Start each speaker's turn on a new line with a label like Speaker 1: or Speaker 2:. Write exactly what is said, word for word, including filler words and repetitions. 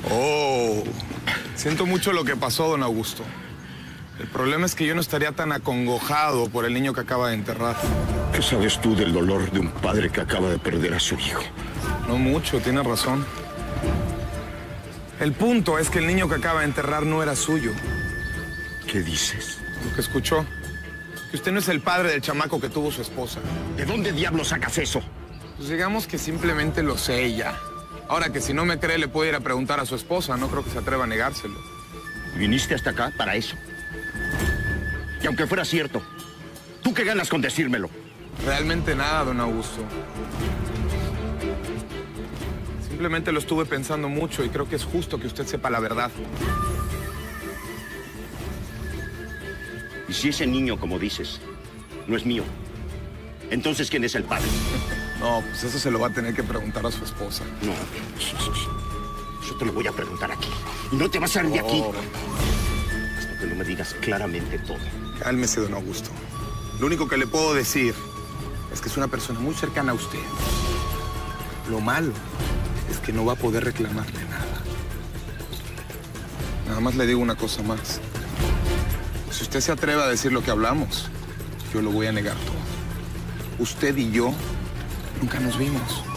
Speaker 1: Oh, siento mucho lo que pasó, don Augusto. El problema es que yo no estaría tan acongojado por el niño que acaba de enterrar.
Speaker 2: ¿Qué sabes tú del dolor de un padre que acaba de perder a su hijo?
Speaker 1: No mucho, tiene razón. El punto es que el niño que acaba de enterrar no era suyo.
Speaker 2: ¿Qué dices?
Speaker 1: Lo que escuchó. Que usted no es el padre del chamaco que tuvo su esposa.
Speaker 2: ¿De dónde diablos sacas eso?
Speaker 1: Pues digamos que simplemente lo sé y ya. Ahora que si no me cree le puede ir a preguntar a su esposa. No creo que se atreva a negárselo.
Speaker 2: ¿Viniste hasta acá para eso? Y aunque fuera cierto, ¿tú qué ganas con decírmelo?
Speaker 1: Realmente nada, don Augusto. Simplemente lo estuve pensando mucho y creo que es justo que usted sepa la verdad.
Speaker 2: Y si ese niño, como dices, no es mío, entonces ¿quién es el padre?
Speaker 1: No, pues eso se lo va a tener que preguntar a su esposa.
Speaker 2: No, yo te lo voy a preguntar aquí. Y no te vas a salir de aquí hasta que no me digas claramente todo.
Speaker 1: Cálmese, don Augusto. Lo único que le puedo decir es que es una persona muy cercana a usted. Lo malo es que no va a poder reclamarle nada. Nada más le digo una cosa más. Si usted se atreve a decir lo que hablamos, yo lo voy a negar todo. Usted y yo nunca nos vimos.